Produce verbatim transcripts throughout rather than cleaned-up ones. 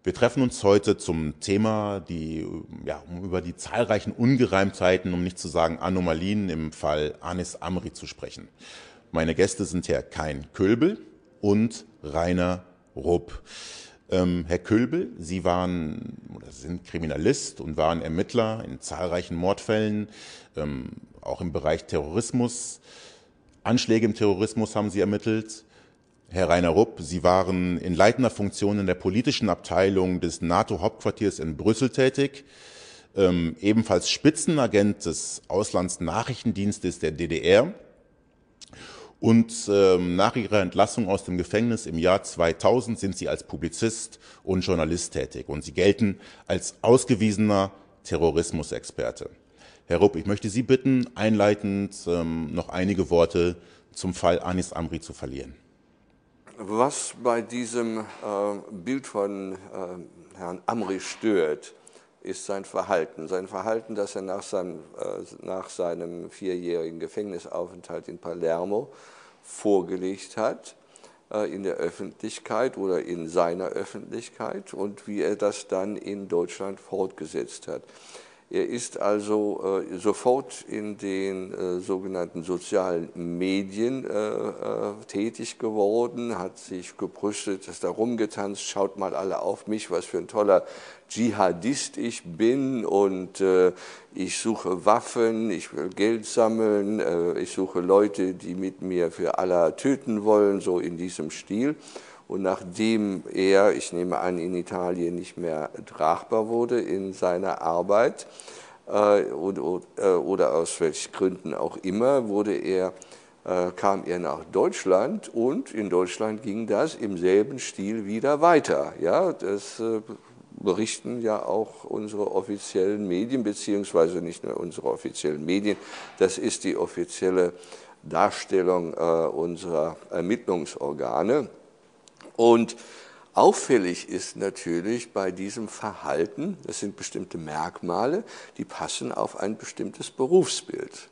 Wir treffen uns heute zum Thema, die, ja, um über die zahlreichen Ungereimtheiten, um nicht zu sagen Anomalien im Fall Anis Amri zu sprechen. Meine Gäste sind Herr Kain Kölbel und Rainer Rupp. Ähm, Herr Kölbel, Sie waren oder sind Kriminalist und waren Ermittler in zahlreichen Mordfällen, ähm, auch im Bereich Terrorismus. Anschläge im Terrorismus haben Sie ermittelt. Herr Rainer Rupp, Sie waren in leitender Funktion in der politischen Abteilung des NATO-Hauptquartiers in Brüssel tätig, ähm, ebenfalls Spitzenagent des Auslandsnachrichtendienstes der D D R. Und ähm, nach Ihrer Entlassung aus dem Gefängnis im Jahr zweitausend sind Sie als Publizist und Journalist tätig. Und Sie gelten als ausgewiesener Terrorismusexperte. Herr Rupp, ich möchte Sie bitten, einleitend ähm, noch einige Worte zum Fall Anis Amri zu verlieren. Was bei diesem äh, Bild von äh, Herrn Amri stört, ist sein Verhalten. Sein Verhalten, das er nach seinem, äh, nach seinem vierjährigen Gefängnisaufenthalt in Palermo vorgelegt hat, äh, in der Öffentlichkeit oder in seiner Öffentlichkeit, und wie er das dann in Deutschland fortgesetzt hat. Er ist also äh, sofort in den äh, sogenannten sozialen Medien äh, äh, tätig geworden, hat sich gebrüstet, ist da rumgetanzt, schaut mal alle auf mich, was für ein toller Dschihadist ich bin, und äh, ich suche Waffen, ich will Geld sammeln, äh, ich suche Leute, die mit mir für Allah töten wollen, so in diesem Stil. Und nachdem er, ich nehme an, in Italien nicht mehr tragbar wurde in seiner Arbeit äh, oder, oder aus welchen Gründen auch immer, wurde er, äh, kam er nach Deutschland, und in Deutschland ging das im selben Stil wieder weiter. Ja, das äh, berichten ja auch unsere offiziellen Medien, beziehungsweise nicht nur unsere offiziellen Medien, das ist die offizielle Darstellung äh, unserer Ermittlungsorgane. Und auffällig ist natürlich bei diesem Verhalten, das sind bestimmte Merkmale, die passen auf ein bestimmtes Berufsbild.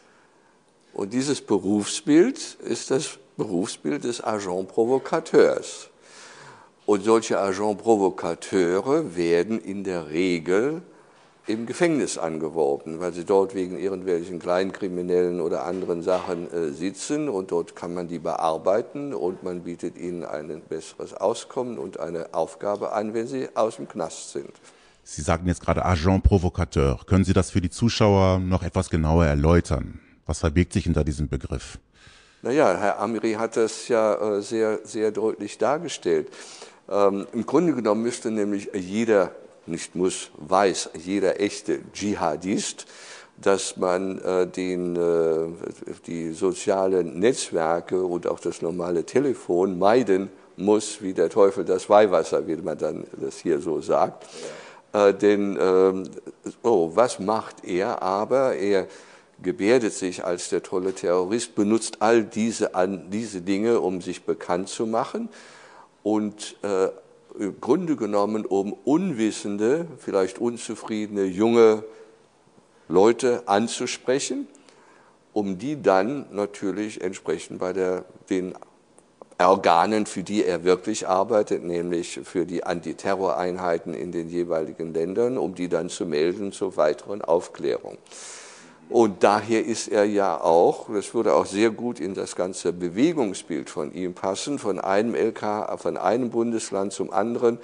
Und dieses Berufsbild ist das Berufsbild des Agent Provocateurs. Und solche Agent Provocateure werden in der Regel im Gefängnis angeworben, weil sie dort wegen irgendwelchen Kleinkriminellen oder anderen Sachen äh, sitzen, und dort kann man die bearbeiten und man bietet ihnen ein besseres Auskommen und eine Aufgabe an, wenn sie aus dem Knast sind. Sie sagten jetzt gerade Agent Provocateur. Können Sie das für die Zuschauer noch etwas genauer erläutern? Was verbirgt sich hinter diesem Begriff? Naja, Herr Amri hat das ja äh, sehr, sehr deutlich dargestellt. Ähm, im Grunde genommen müsste nämlich jeder, nicht muss, weiß jeder echte Dschihadist, dass man äh, den, äh, die sozialen Netzwerke und auch das normale Telefon meiden muss, wie der Teufel das Weihwasser, wie man dann das hier so sagt. Äh, denn, äh, oh, was macht er aber? Er gebärdet sich als der tolle Terrorist, benutzt all diese, an, diese Dinge, um sich bekannt zu machen, und äh, im Grunde genommen, um unwissende, vielleicht unzufriedene junge Leute anzusprechen, um die dann natürlich entsprechend bei der, den Organen, für die er wirklich arbeitet, nämlich für die Antiterroreinheiten in den jeweiligen Ländern, um die dann zu melden zur weiteren Aufklärung. Und daher ist er ja auch, das würde auch sehr gut in das ganze Bewegungsbild von ihm passen, von einem L K, von einem Bundesland zum anderen,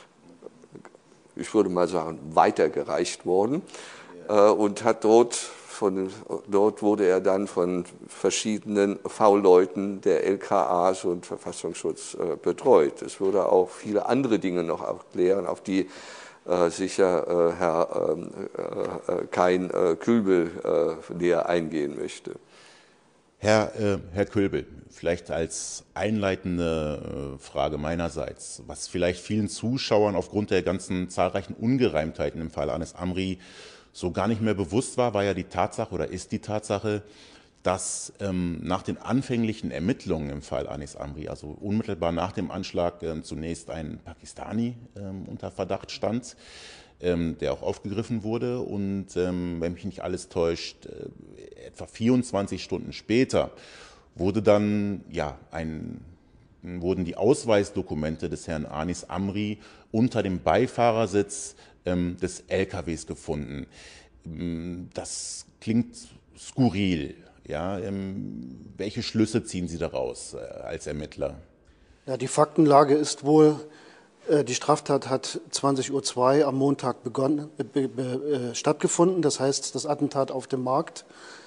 ich würde mal sagen, weitergereicht worden, ja. Und hat dort, von, dort wurde er dann von verschiedenen V-Leuten der L K As und Verfassungsschutz äh, betreut. Es würde auch viele andere Dinge noch aufklären, auf die Äh, sicher äh, Herr äh, äh, Kain äh, Kölbel äh, näher eingehen möchte. Herr, äh, Herr Kölbel, vielleicht als einleitende äh, Frage meinerseits, was vielleicht vielen Zuschauern aufgrund der ganzen zahlreichen Ungereimtheiten im Fall Anis Amri so gar nicht mehr bewusst war, war ja die Tatsache oder ist die Tatsache, dass ähm, nach den anfänglichen Ermittlungen im Fall Anis Amri, also unmittelbar nach dem Anschlag, ähm, zunächst ein Pakistani ähm, unter Verdacht stand, ähm, der auch aufgegriffen wurde, und ähm, wenn mich nicht alles täuscht, äh, etwa vierundzwanzig Stunden später wurde dann ja ein wurden die Ausweisdokumente des Herrn Anis Amri unter dem Beifahrersitz ähm, des L K Ws gefunden. Das klingt skurril. Ja, ähm, welche Schlüsse ziehen Sie daraus äh, als Ermittler? Ja, die Faktenlage ist wohl, äh, die Straftat hat zwanzig Uhr zwei am Montag begonnen, äh, be, äh, stattgefunden, das heißt das Attentat auf dem Markt.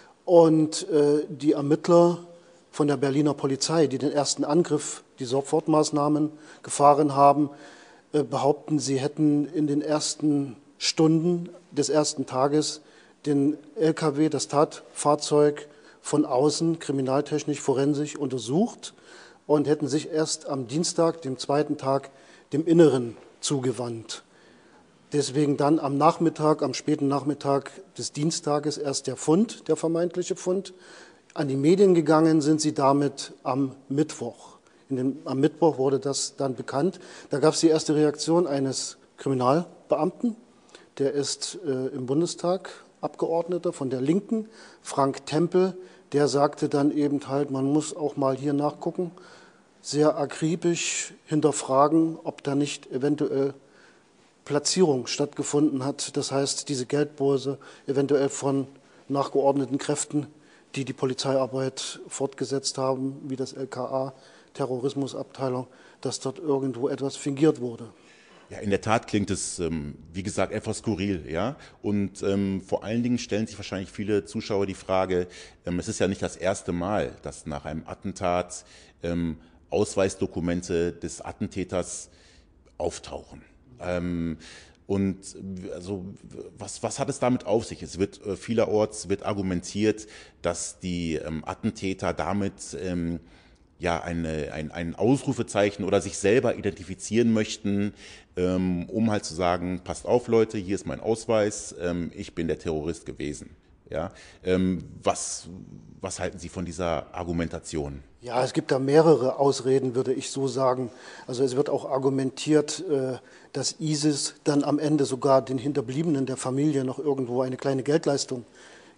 Und äh, die Ermittler von der Berliner Polizei, die den ersten Angriff, die Sofortmaßnahmen gefahren haben, äh, behaupten, sie hätten in den ersten Stunden des ersten Tages den L K W, das Tatfahrzeug, von außen kriminaltechnisch forensisch untersucht und hätten sich erst am Dienstag, dem zweiten Tag, dem Inneren zugewandt. Deswegen dann am Nachmittag, am späten Nachmittag des Dienstages erst der Fund, der vermeintliche Fund. An die Medien gegangen sind sie damit am Mittwoch. In dem, am Mittwoch wurde das dann bekannt. Da gab es die erste Reaktion eines Kriminalbeamten, der ist äh, im Bundestag Abgeordneter von der Linken, Frank Tempel. Der sagte dann eben halt, man muss auch mal hier nachgucken, sehr akribisch hinterfragen, ob da nicht eventuell Platzierung stattgefunden hat. Das heißt, diese Geldbörse eventuell von nachgeordneten Kräften, die die Polizeiarbeit fortgesetzt haben, wie das L K A, Terrorismusabteilung, dass dort irgendwo etwas fingiert wurde. Ja, in der Tat klingt es, ähm, wie gesagt, etwas skurril, ja. Und ähm, vor allen Dingen stellen sich wahrscheinlich viele Zuschauer die Frage, ähm, es ist ja nicht das erste Mal, dass nach einem Attentat ähm, Ausweisdokumente des Attentäters auftauchen. Ähm, und also was, was hat es damit auf sich? Es wird äh, vielerorts wird argumentiert, dass die ähm, Attentäter damit ähm, ja, eine, ein, ein Ausrufezeichen oder sich selber identifizieren möchten, ähm, um halt zu sagen, passt auf Leute, hier ist mein Ausweis, ähm, ich bin der Terrorist gewesen. Ja, ähm, was, was halten Sie von dieser Argumentation? Ja, es gibt da mehrere Ausreden, würde ich so sagen. Also es wird auch argumentiert, äh, dass ISIS dann am Ende sogar den Hinterbliebenen der Familie noch irgendwo eine kleine Geldleistung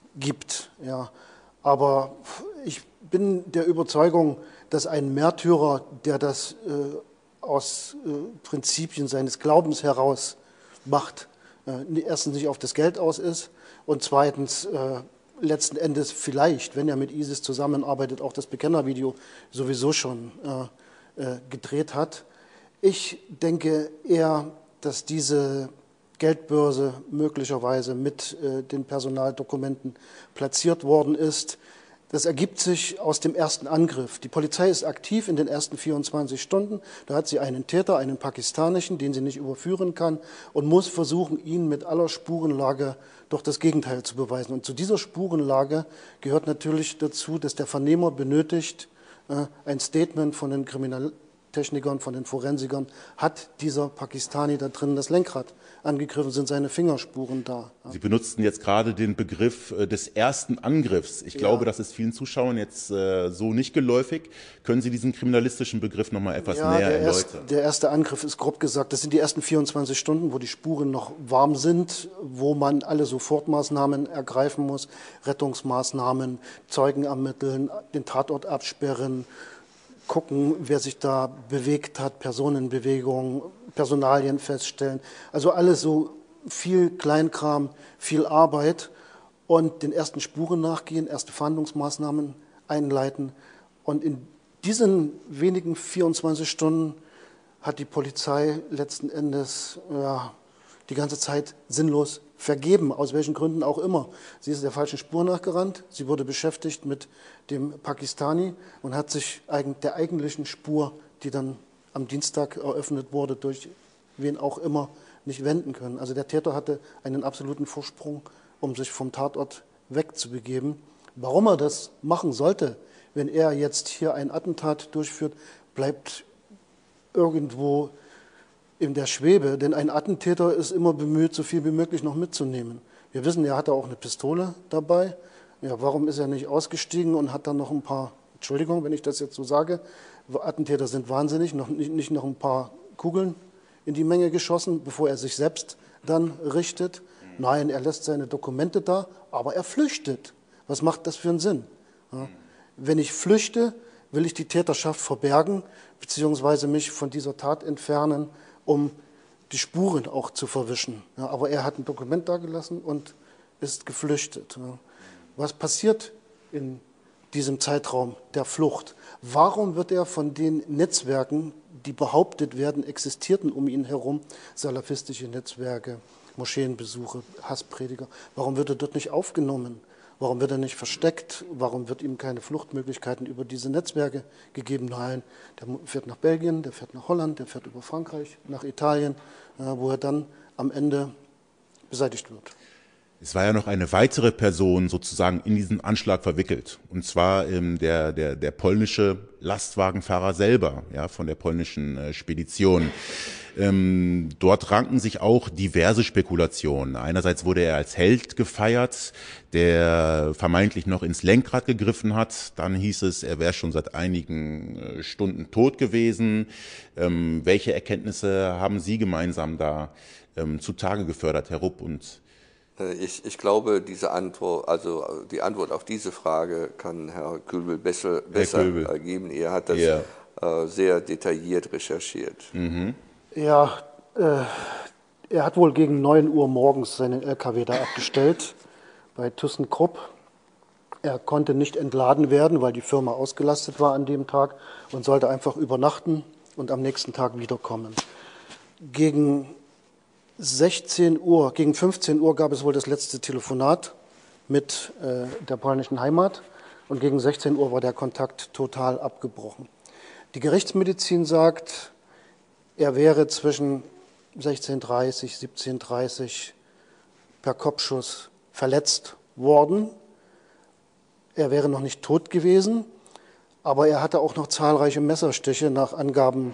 gibt. Ja, aber ich bin der Überzeugung, dass ein Märtyrer, der das äh, aus äh, Prinzipien seines Glaubens heraus macht, äh, erstens nicht auf das Geld aus ist und zweitens äh, letzten Endes vielleicht, wenn er mit ISIS zusammenarbeitet, auch das Bekennervideo sowieso schon äh, äh, gedreht hat. Ich denke eher, dass diese Geldbörse möglicherweise mit äh, den Personaldokumenten platziert worden ist. Das ergibt sich aus dem ersten Angriff. Die Polizei ist aktiv in den ersten vierundzwanzig Stunden. Da hat sie einen Täter, einen pakistanischen, den sie nicht überführen kann und muss versuchen, ihn mit aller Spurenlage doch das Gegenteil zu beweisen. Und zu dieser Spurenlage gehört natürlich dazu, dass der Vernehmer benötigt äh, ein Statement von den Kriminaltechnikern, von den Forensikern. Hat dieser Pakistani da drin das Lenkrad angegriffen, sind seine Fingerspuren da. Sie benutzten jetzt gerade den Begriff äh, des ersten Angriffs. Ich glaube, ja. das ist vielen Zuschauern jetzt äh, so nicht geläufig. Können Sie diesen kriminalistischen Begriff noch mal etwas ja, näher der erläutern? Erst, der erste Angriff ist grob gesagt, das sind die ersten vierundzwanzig Stunden, wo die Spuren noch warm sind, wo man alle Sofortmaßnahmen ergreifen muss, Rettungsmaßnahmen, Zeugen ermitteln, den Tatort absperren, gucken, wer sich da bewegt hat, Personenbewegung, Personalien feststellen. Also alles so viel Kleinkram, viel Arbeit und den ersten Spuren nachgehen, erste Fahndungsmaßnahmen einleiten. Und in diesen wenigen vierundzwanzig Stunden hat die Polizei letzten Endes ja, die ganze Zeit sinnlos vergeben, aus welchen Gründen auch immer. Sie ist der falschen Spur nachgerannt, sie wurde beschäftigt mit dem Pakistani und hat sich der eigentlichen Spur, die dann am Dienstag eröffnet wurde, durch wen auch immer, nicht wenden können. Also der Täter hatte einen absoluten Vorsprung, um sich vom Tatort wegzubegeben. Warum er das machen sollte, wenn er jetzt hier ein Attentat durchführt, bleibt irgendwo in der Schwebe, denn ein Attentäter ist immer bemüht, so viel wie möglich noch mitzunehmen. Wir wissen, er hatte auch eine Pistole dabei. Ja, warum ist er nicht ausgestiegen und hat dann noch ein paar, Entschuldigung, wenn ich das jetzt so sage, Attentäter sind wahnsinnig, noch nicht, nicht noch ein paar Kugeln in die Menge geschossen, bevor er sich selbst dann richtet. Nein, er lässt seine Dokumente da, aber er flüchtet. Was macht das für einen Sinn? Ja, wenn ich flüchte, will ich die Täterschaft verbergen, beziehungsweise mich von dieser Tat entfernen, um die Spuren auch zu verwischen. Ja, aber er hat ein Dokument dagelassen und ist geflüchtet. Ja. Was passiert in diesem Zeitraum der Flucht? Warum wird er von den Netzwerken, die behauptet werden, existierten um ihn herum, salafistische Netzwerke, Moscheenbesuche, Hassprediger, warum wird er dort nicht aufgenommen? Warum wird er nicht versteckt? Warum wird ihm keine Fluchtmöglichkeiten über diese Netzwerke gegeben? Nein, der fährt nach Belgien, der fährt nach Holland, der fährt über Frankreich, nach Italien, wo er dann am Ende beseitigt wird. Es war ja noch eine weitere Person sozusagen in diesen Anschlag verwickelt, und zwar ähm, der, der, der polnische Lastwagenfahrer selber, ja, von der polnischen äh, Spedition. Ähm, dort ranken sich auch diverse Spekulationen. Einerseits wurde er als Held gefeiert, der vermeintlich noch ins Lenkrad gegriffen hat. Dann hieß es, er wäre schon seit einigen äh, Stunden tot gewesen. Ähm, welche Erkenntnisse haben Sie gemeinsam da ähm, zutage gefördert, Herr Rupp? Und Ich, ich glaube, diese Antwort, also die Antwort auf diese Frage kann Herr Külbel besser, besser Külbel. geben. Er hat das yeah. äh, sehr detailliert recherchiert. Mhm. Ja, äh, er hat wohl gegen neun Uhr morgens seinen L K W da abgestellt bei ThyssenKrupp. Er konnte nicht entladen werden, weil die Firma ausgelastet war an dem Tag und sollte einfach übernachten und am nächsten Tag wiederkommen. Gegen sechzehn Uhr, gegen fünfzehn Uhr gab es wohl das letzte Telefonat mit äh, der polnischen Heimat und gegen sechzehn Uhr war der Kontakt total abgebrochen. Die Gerichtsmedizin sagt, er wäre zwischen sechzehn Uhr dreißig, siebzehn Uhr dreißig per Kopfschuss verletzt worden. Er wäre noch nicht tot gewesen, aber er hatte auch noch zahlreiche Messerstiche nach Angaben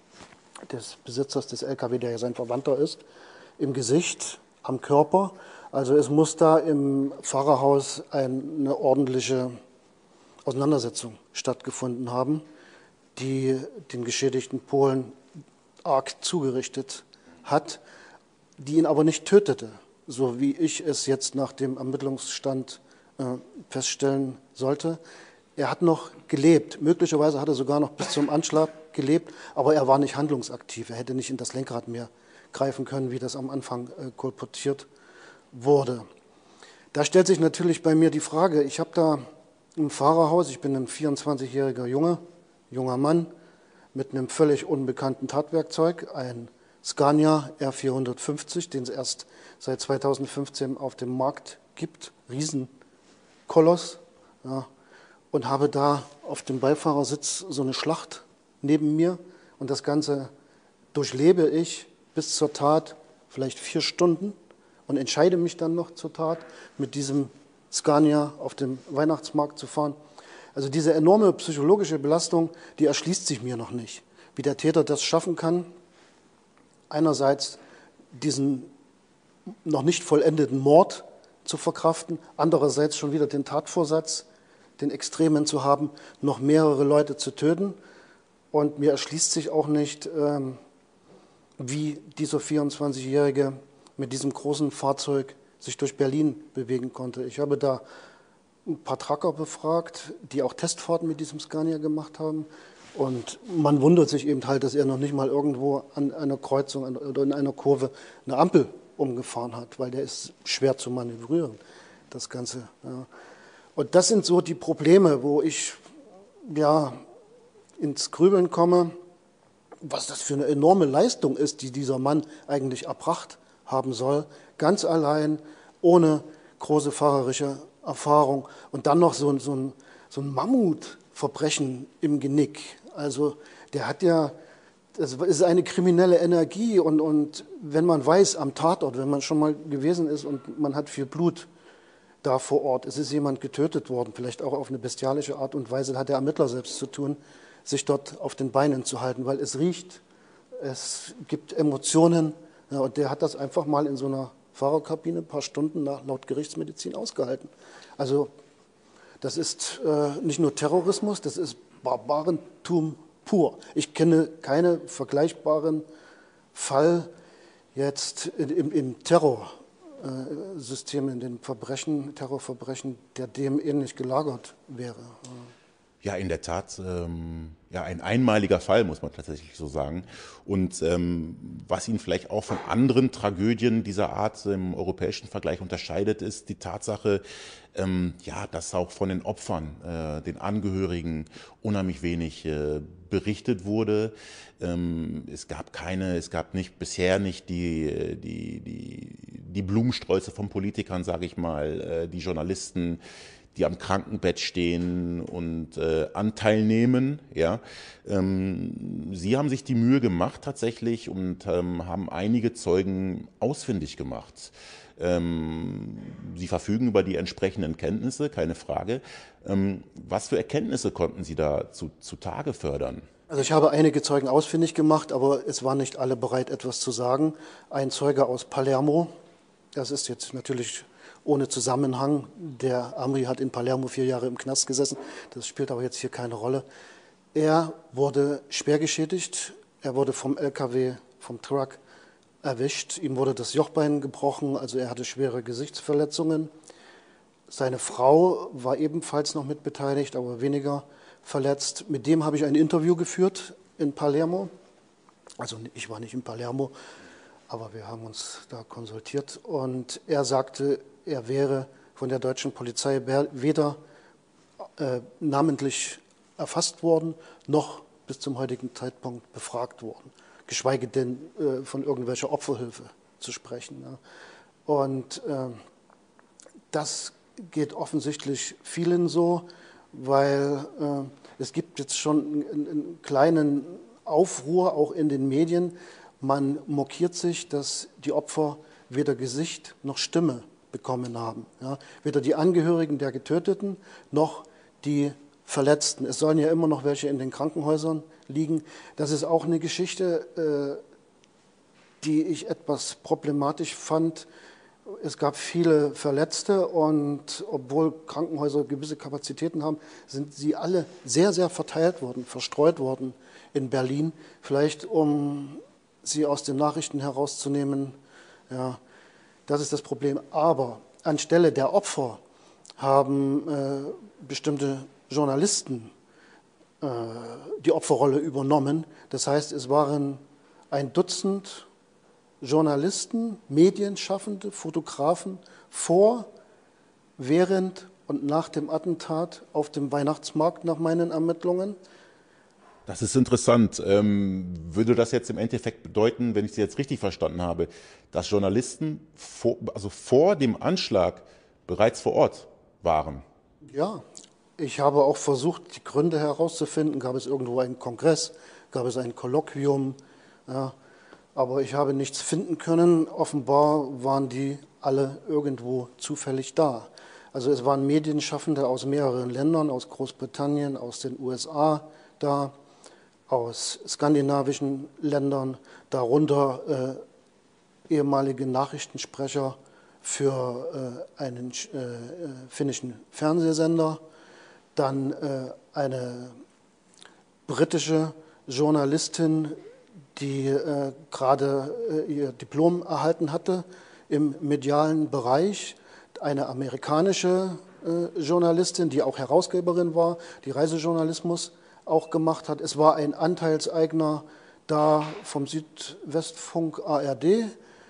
des Besitzers des L K W, der ja sein Verwandter ist, im Gesicht, am Körper. Also es muss da im Pfarrerhaus eine ordentliche Auseinandersetzung stattgefunden haben, die den geschädigten Polen arg zugerichtet hat, die ihn aber nicht tötete, so wie ich es jetzt nach dem Ermittlungsstand äh, feststellen sollte. Er hat noch gelebt, möglicherweise hat er sogar noch bis zum Anschlag gelebt, aber er war nicht handlungsaktiv, er hätte nicht in das Lenkrad mehr greifen können, wie das am Anfang äh, kolportiert wurde. Da stellt sich natürlich bei mir die Frage, ich habe da im Fahrerhaus, ich bin ein vierundzwanzigjähriger Junge, junger Mann mit einem völlig unbekannten Tatwerkzeug, ein Scania R vierhundertfünfzig, den es erst seit zweitausendfünfzehn auf dem Markt gibt, Riesenkoloss, ja, und habe da auf dem Beifahrersitz so eine Schlacht neben mir und das Ganze durchlebe ich bis zur Tat vielleicht vier Stunden und entscheide mich dann noch zur Tat, mit diesem Scania auf dem Weihnachtsmarkt zu fahren. Also diese enorme psychologische Belastung, die erschließt sich mir noch nicht. Wie der Täter das schaffen kann, einerseits diesen noch nicht vollendeten Mord zu verkraften, andererseits schon wieder den Tatvorsatz, den Extremen zu haben, noch mehrere Leute zu töten. Und mir erschließt sich auch nicht, ähm, wie dieser vierundzwanzigjährige mit diesem großen Fahrzeug sich durch Berlin bewegen konnte. Ich habe da ein paar Trucker befragt, die auch Testfahrten mit diesem Scania gemacht haben. Und man wundert sich eben halt, dass er noch nicht mal irgendwo an einer Kreuzung oder in einer Kurve eine Ampel umgefahren hat, weil der ist schwer zu manövrieren, das Ganze. Ja. Und das sind so die Probleme, wo ich ja ins Grübeln komme, was das für eine enorme Leistung ist, die dieser Mann eigentlich erbracht haben soll, ganz allein, ohne große fahrerische Erfahrung und dann noch so ein, so ein, so ein Mammutverbrechen im Genick. Also der hat ja, das ist eine kriminelle Energie und, und wenn man weiß am Tatort, wenn man schon mal gewesen ist und man hat viel Blut da vor Ort, es ist jemand getötet worden, vielleicht auch auf eine bestialische Art und Weise, hat der Ermittler selbst zu tun, sich dort auf den Beinen zu halten, weil es riecht, es gibt Emotionen, ja, und der hat das einfach mal in so einer Fahrerkabine ein paar Stunden nach, laut Gerichtsmedizin ausgehalten. Also das ist äh, nicht nur Terrorismus, das ist Barbarentum pur. Ich kenne keinen vergleichbaren Fall jetzt im, im Terrorsystem, in den Verbrechen, Terrorverbrechen, der dem ähnlich gelagert wäre. Ja, in der Tat, ähm, ja, ein einmaliger Fall, muss man tatsächlich so sagen. Und ähm, was ihn vielleicht auch von anderen Tragödien dieser Art im europäischen Vergleich unterscheidet, ist die Tatsache, ähm, ja, dass auch von den Opfern, äh, den Angehörigen unheimlich wenig äh, berichtet wurde. Ähm, es gab keine, es gab nicht bisher nicht die, die, die, die Blumensträuße von Politikern, sage ich mal, äh, die Journalisten, die am Krankenbett stehen und äh, Anteil nehmen. Ja. Ähm, Sie haben sich die Mühe gemacht tatsächlich und ähm, haben einige Zeugen ausfindig gemacht. Ähm, Sie verfügen über die entsprechenden Kenntnisse, keine Frage. Ähm, was für Erkenntnisse konnten Sie da zu, zutage fördern? Also ich habe einige Zeugen ausfindig gemacht, aber es waren nicht alle bereit, etwas zu sagen. Ein Zeuge aus Palermo, das ist jetzt natürlich ohne Zusammenhang. Der Amri hat in Palermo vier Jahre im Knast gesessen. Das spielt aber jetzt hier keine Rolle. Er wurde schwer geschädigt. Er wurde vom L K W, vom Truck erwischt. Ihm wurde das Jochbein gebrochen, also er hatte schwere Gesichtsverletzungen. Seine Frau war ebenfalls noch mit beteiligt, aber weniger verletzt. Mit dem habe ich ein Interview geführt in Palermo. Also ich war nicht in Palermo, aber wir haben uns da konsultiert. Und er sagte, er wäre von der deutschen Polizei weder äh, namentlich erfasst worden, noch bis zum heutigen Zeitpunkt befragt worden, geschweige denn äh, von irgendwelcher Opferhilfe zu sprechen. Ja. Und äh, das geht offensichtlich vielen so, weil äh, es gibt jetzt schon einen, einen kleinen Aufruhr auch in den Medien. Man mokiert sich, dass die Opfer weder Gesicht noch Stimme bekommen haben. Ja. Weder die Angehörigen der Getöteten noch die Verletzten. Es sollen ja immer noch welche in den Krankenhäusern liegen. Das ist auch eine Geschichte, äh, die ich etwas problematisch fand. Es gab viele Verletzte und obwohl Krankenhäuser gewisse Kapazitäten haben, sind sie alle sehr, sehr verteilt worden, verstreut worden in Berlin. Vielleicht um sie aus den Nachrichten herauszunehmen, ja, das ist das Problem. Aber anstelle der Opfer haben äh, bestimmte Journalisten äh, die Opferrolle übernommen. Das heißt, es waren ein Dutzend Journalisten, Medienschaffende, Fotografen vor, während und nach dem Attentat auf dem Weihnachtsmarkt nach meinen Ermittlungen. Das ist interessant. Ähm, würde das jetzt im Endeffekt bedeuten, wenn ich Sie jetzt richtig verstanden habe, dass Journalisten vor, also vor dem Anschlag bereits vor Ort waren? Ja, ich habe auch versucht, die Gründe herauszufinden. Gab es irgendwo einen Kongress? Gab es ein Kolloquium? Ja, aber ich habe nichts finden können. Offenbar waren die alle irgendwo zufällig da. Also es waren Medienschaffende aus mehreren Ländern, aus Großbritannien, aus den U S A da, aus skandinavischen Ländern, darunter äh, ehemalige Nachrichtensprecher für äh, einen äh, finnischen Fernsehsender, dann äh, eine britische Journalistin, die äh, gerade äh, ihr Diplom erhalten hatte im medialen Bereich, eine amerikanische äh, Journalistin, die auch Herausgeberin war, die Reisejournalismus auch gemacht hat. Es war ein Anteilseigner da vom Südwestfunk A R D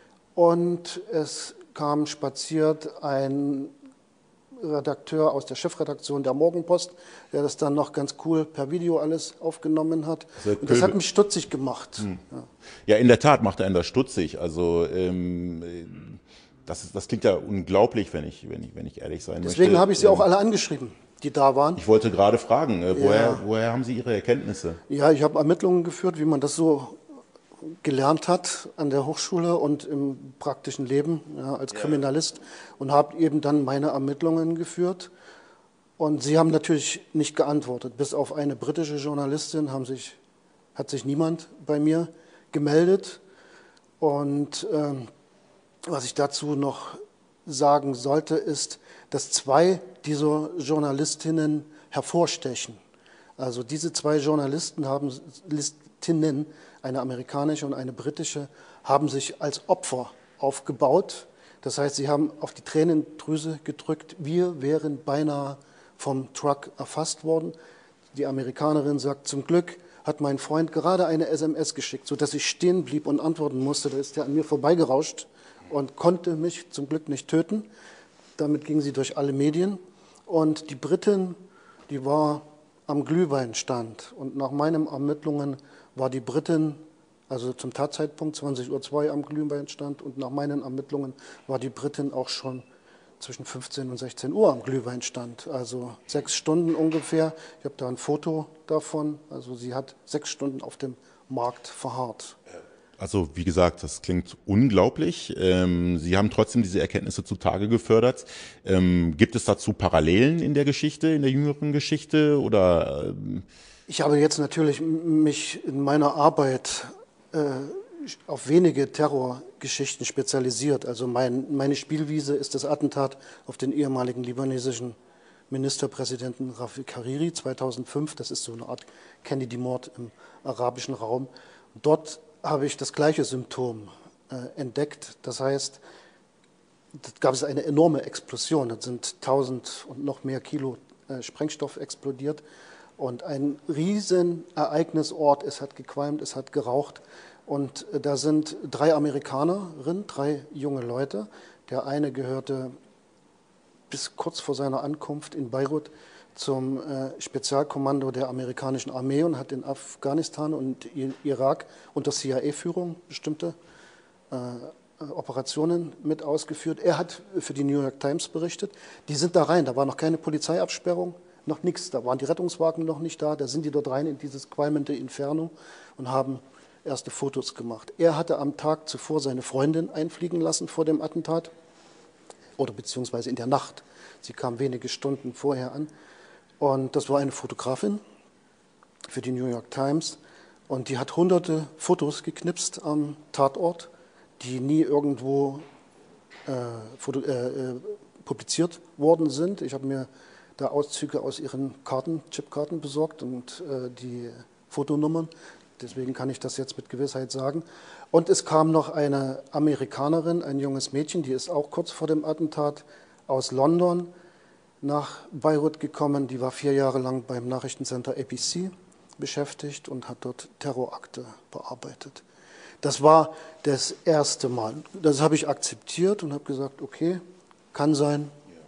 und es kam spaziert ein Redakteur aus der Chefredaktion der Morgenpost, der das dann noch ganz cool per Video alles aufgenommen hat. Also und das hat mich stutzig gemacht. Hm. Ja. Ja, in der Tat macht er das stutzig. Also ähm, das, ist, das klingt ja unglaublich, wenn ich, wenn ich, wenn ich ehrlich sein Deswegen möchte. Deswegen habe ich sie ähm, auch alle angeschrieben, die da waren. Ich wollte gerade fragen, äh, woher, ja. woher haben Sie Ihre Erkenntnisse? Ja, ich habe Ermittlungen geführt, wie man das so gelernt hat an der Hochschule und im praktischen Leben ja, als Kriminalist und habe eben dann meine Ermittlungen geführt. Und sie haben natürlich nicht geantwortet. Bis auf eine britische Journalistin haben sich, hat sich niemand bei mir gemeldet. Und ähm, was ich dazu noch sagen sollte, ist, dass zwei dieser Journalistinnen hervorstechen. Also diese zwei Journalisten haben Listinnen, eine amerikanische und eine britische, haben sich als Opfer aufgebaut. Das heißt, sie haben auf die Tränendrüse gedrückt. Wir wären beinahe vom Truck erfasst worden. Die Amerikanerin sagt, zum Glück hat mein Freund gerade eine S M S geschickt, sodass ich stehen blieb und antworten musste. Da ist er an mir vorbeigerauscht und konnte mich zum Glück nicht töten. Damit ging sie durch alle Medien. Und die Britin, die war am Glühweinstand. Und nach meinen Ermittlungen war die Britin, also zum Tatzeitpunkt zwanzig Uhr zwei am Glühweinstand, und nach meinen Ermittlungen war die Britin auch schon zwischen fünfzehn und sechzehn Uhr am Glühweinstand. Also sechs Stunden ungefähr. Ich habe da ein Foto davon. Also sie hat sechs Stunden auf dem Markt verharrt. Also wie gesagt, das klingt unglaublich. Ähm, Sie haben trotzdem diese Erkenntnisse zutage gefördert. Ähm, gibt es dazu Parallelen in der Geschichte, in der jüngeren Geschichte? Oder? Ähm Ich habe jetzt natürlich mich in meiner Arbeit äh, auf wenige Terrorgeschichten spezialisiert. Also mein, meine Spielwiese ist das Attentat auf den ehemaligen libanesischen Ministerpräsidenten Rafik Hariri zweitausendfünf. Das ist so eine Art Kennedy-Mord im arabischen Raum. Dort habe ich das gleiche Symptom äh, entdeckt. Das heißt, da gab es eine enorme Explosion. Da sind tausend und noch mehr Kilo äh, Sprengstoff explodiert. Und ein riesen Ereignisort. Es hat gequalmt, es hat geraucht. Und äh, da sind drei Amerikanerinnen, drei junge Leute. Der eine gehörte bis kurz vor seiner Ankunft in Beirut zum äh, Spezialkommando der amerikanischen Armee und hat in Afghanistan und Irak unter C I A-Führung bestimmte äh, Operationen mit ausgeführt. Er hat für die New York Times berichtet. Die sind da rein, da war noch keine Polizeiabsperrung, noch nichts, da waren die Rettungswagen noch nicht da, da sind die dort rein in dieses qualmende Inferno und haben erste Fotos gemacht. Er hatte am Tag zuvor seine Freundin einfliegen lassen vor dem Attentat oder beziehungsweise in der Nacht. Sie kam wenige Stunden vorher an. Und das war eine Fotografin für die New York Times. Und die hat hunderte Fotos geknipst am Tatort, die nie irgendwo äh, foto, äh, publiziert worden sind. Ich habe mir da Auszüge aus ihren Karten, Chipkarten besorgt und äh, die Fotonummern. Deswegen kann ich das jetzt mit Gewissheit sagen. Und es kam noch eine Amerikanerin, ein junges Mädchen, die ist auch kurz vor dem Attentat aus London nach Beirut gekommen. Die war vier Jahre lang beim Nachrichtencenter A B C beschäftigt und hat dort Terrorakte bearbeitet. Das war das erste Mal. Das habe ich akzeptiert und habe gesagt, okay, kann sein,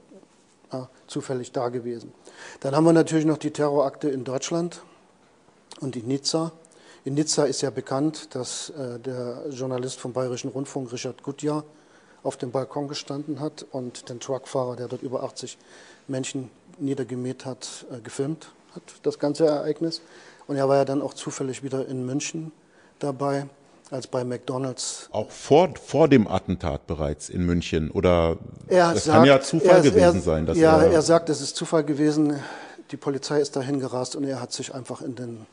ja, zufällig da gewesen. Dann haben wir natürlich noch die Terrorakte in Deutschland und in Nizza. In Nizza ist ja bekannt, dass äh, der Journalist vom Bayerischen Rundfunk, Richard Gutjahr, auf dem Balkon gestanden hat und den Truckfahrer, der dort über achtzig Menschen niedergemäht hat, äh, gefilmt hat, das ganze Ereignis. Und er war ja dann auch zufällig wieder in München dabei, als bei McDonald's. Auch vor, vor dem Attentat bereits in München? Oder er das sagt, kann ja Zufall er, gewesen er, sein. Dass ja, er, er sagt, es ist Zufall gewesen. Die Polizei ist dahin gerast und er hat sich einfach in den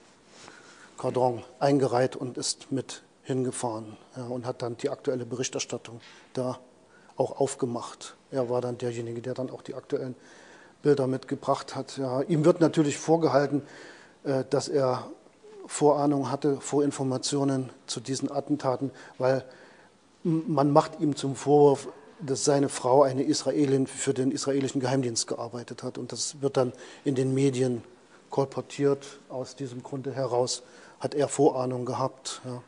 Kordon eingereiht und ist mit hingefahren, ja, und hat dann die aktuelle Berichterstattung da auch aufgemacht. Er war dann derjenige, der dann auch die aktuellen Bilder mitgebracht hat. Ja, ihm wird natürlich vorgehalten, äh, dass er Vorahnung hatte, Vorinformationen zu diesen Attentaten, weil man macht ihm zum Vorwurf, dass seine Frau, eine Israelin, für den israelischen Geheimdienst gearbeitet hat. Und das wird dann in den Medien kolportiert. Aus diesem Grunde heraus hat er Vorahnung gehabt. Ja.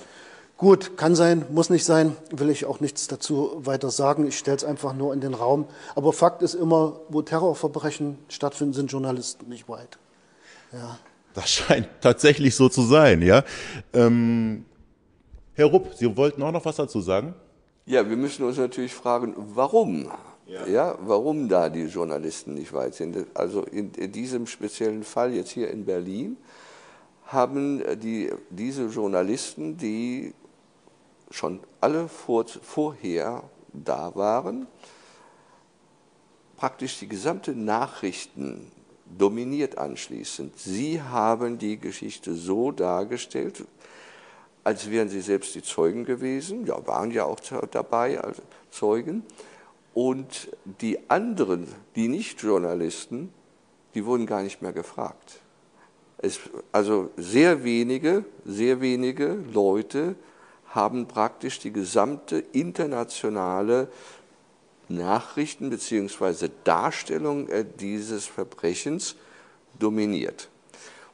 Gut, kann sein, muss nicht sein, will ich auch nichts dazu weiter sagen. Ich stelle es einfach nur in den Raum. Aber Fakt ist immer, wo Terrorverbrechen stattfinden, sind Journalisten nicht weit. Ja. Das scheint tatsächlich so zu sein, ja. Ähm, Herr Rupp, Sie wollten auch noch was dazu sagen? Ja, wir müssen uns natürlich fragen, warum? Ja. Ja, warum da die Journalisten nicht weit sind. Also in, in diesem speziellen Fall jetzt hier in Berlin haben die, diese Journalisten, die schon alle vor, vorher da waren, praktisch die gesamte Nachrichten dominiert anschließend. Sie haben die Geschichte so dargestellt, als wären sie selbst die Zeugen gewesen, ja, waren ja auch dabei als Zeugen. Und die anderen, die Nicht-Journalisten, die wurden gar nicht mehr gefragt. Es, also sehr wenige, sehr wenige Leute haben praktisch die gesamte internationale Nachrichten bzw. Darstellung dieses Verbrechens dominiert.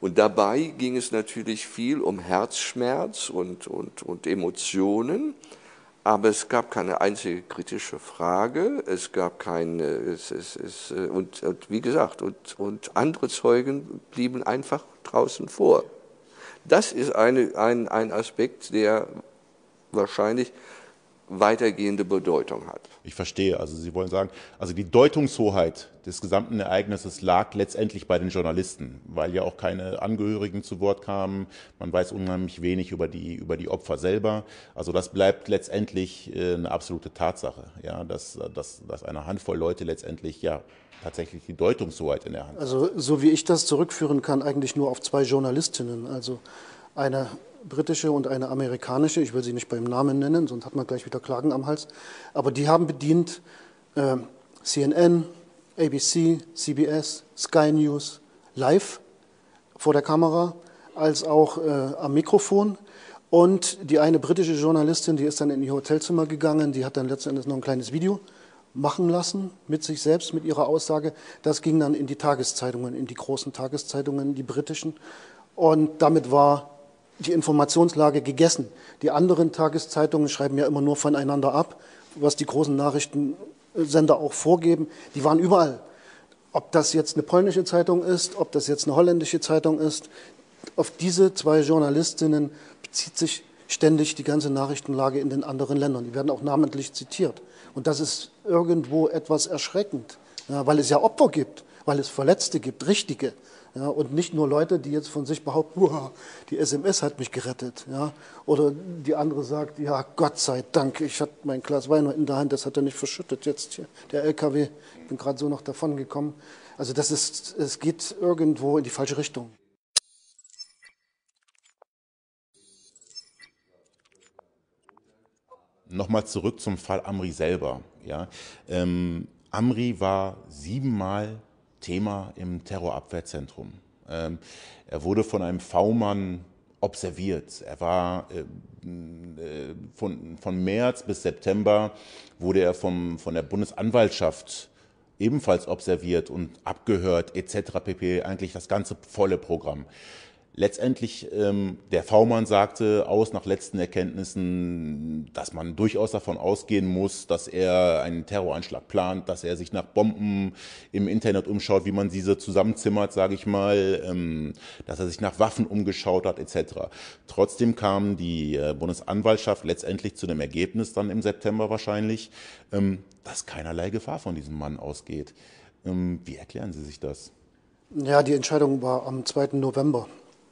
Und dabei ging es natürlich viel um Herzschmerz und, und, und Emotionen. Aber es gab keine einzige kritische Frage, es gab keine, es, es, es, und, und wie gesagt, und, und andere Zeugen blieben einfach draußen vor. Das ist eine, ein, ein Aspekt, der wahrscheinlich weitergehende Bedeutung hat. Ich verstehe, also Sie wollen sagen, also die Deutungshoheit des gesamten Ereignisses lag letztendlich bei den Journalisten, weil ja auch keine Angehörigen zu Wort kamen, man weiß unheimlich wenig über die, über die Opfer selber, also das bleibt letztendlich eine absolute Tatsache, ja, dass, dass, dass eine Handvoll Leute letztendlich ja tatsächlich die Deutungshoheit in der Hand hat. Also so wie ich das zurückführen kann, eigentlich nur auf zwei Journalistinnen, also eine britische und eine amerikanische, ich will sie nicht beim Namen nennen, sonst hat man gleich wieder Klagen am Hals, aber die haben bedient äh, C N N, A B C, C B S, Sky News, live vor der Kamera, als auch äh, am Mikrofon. Und die eine britische Journalistin, die ist dann in ihr Hotelzimmer gegangen, die hat dann letzten Endes noch ein kleines Video machen lassen mit sich selbst, mit ihrer Aussage. Das ging dann in die Tageszeitungen, in die großen Tageszeitungen, die britischen. Und damit war die Informationslage gegessen. Die anderen Tageszeitungen schreiben ja immer nur voneinander ab, was die großen Nachrichtensender auch vorgeben. Die waren überall. Ob das jetzt eine polnische Zeitung ist, ob das jetzt eine holländische Zeitung ist, auf diese zwei Journalistinnen bezieht sich ständig die ganze Nachrichtenlage in den anderen Ländern. Die werden auch namentlich zitiert. Und das ist irgendwo etwas erschreckend, ja, weil es ja Opfer gibt, weil es Verletzte gibt, richtige. Ja, und nicht nur Leute, die jetzt von sich behaupten, wow, die S M S hat mich gerettet. Ja, oder die andere sagt, ja, Gott sei Dank, ich hatte mein Glas Wein in der Hand, das hat er nicht verschüttet. Jetzt hier der L K W, ich bin gerade so noch davon gekommen. Also das ist, es geht irgendwo in die falsche Richtung. Nochmal zurück zum Fall Amri selber. Ja. Ähm, Amri war siebenmal Thema im Terrorabwehrzentrum. Ähm, er wurde von einem V-Mann observiert. Er war äh, äh, von, von März bis September wurde er vom, von der Bundesanwaltschaft ebenfalls observiert und abgehört et cetera pp. Eigentlich das ganze volle Programm. Letztendlich, ähm, der V-Mann sagte aus nach letzten Erkenntnissen, dass man durchaus davon ausgehen muss, dass er einen Terroranschlag plant, dass er sich nach Bomben im Internet umschaut, wie man diese zusammenzimmert, sage ich mal, ähm, dass er sich nach Waffen umgeschaut hat et cetera. Trotzdem kam die äh, Bundesanwaltschaft letztendlich zu dem Ergebnis, dann im September wahrscheinlich, ähm, dass keinerlei Gefahr von diesem Mann ausgeht. Ähm, wie erklären Sie sich das? Ja, die Entscheidung war am zweiten November